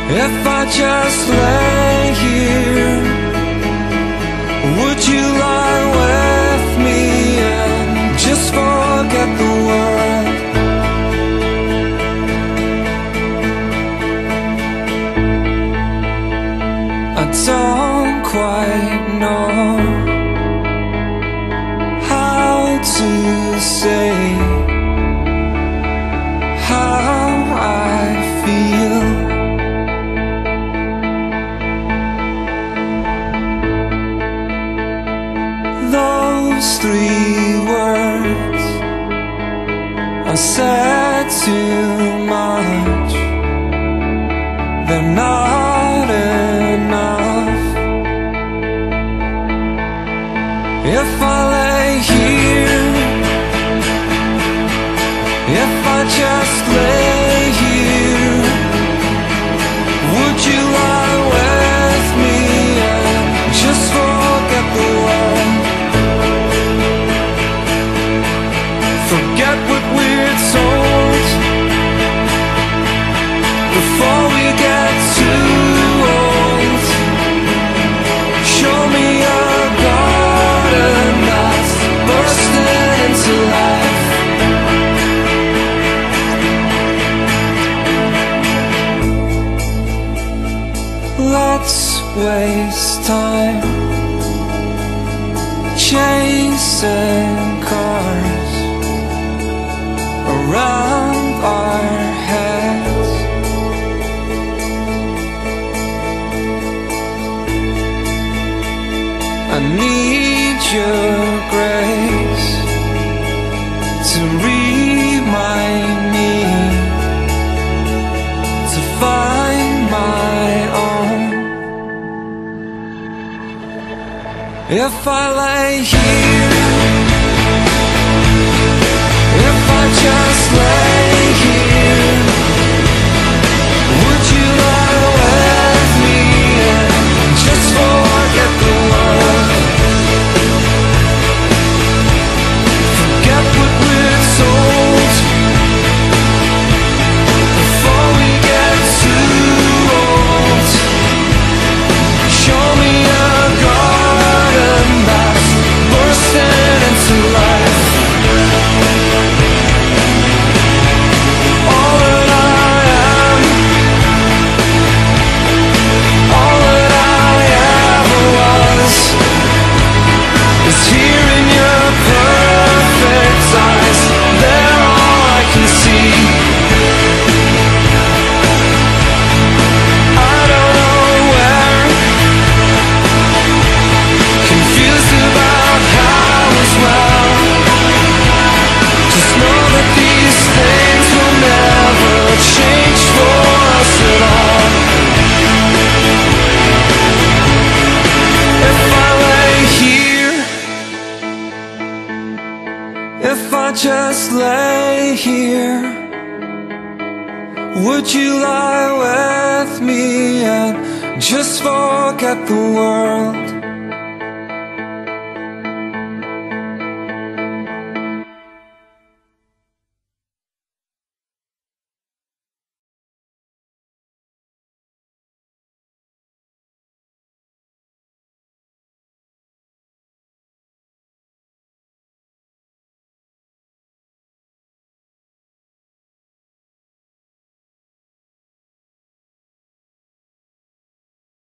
If I just lay here, would you lie with me and just forget the world? I don't quite know how to say how I feel. Those three words are said too much. They're not enough. If I lay here, if I just lay here, would you lie with me and just forget the world? Forget what we're told before we get too old. Show me a garden that's bursting into life. Let's waste time chasing cars around our heads. I need your grace to remind me to find my own. If I lay here, if I just lay here, would you lie with me and just forget the world? Forget what we're told before we get too old. Show me a garden that's bursting into life. All that I am, all that I ever was, is here in your perfect eyes. They're all I can see. I don't know where, confused about how as well. Just know that these things will never change for us at all. If I lay here, if I just lay here, would you lie with me and just forget the world?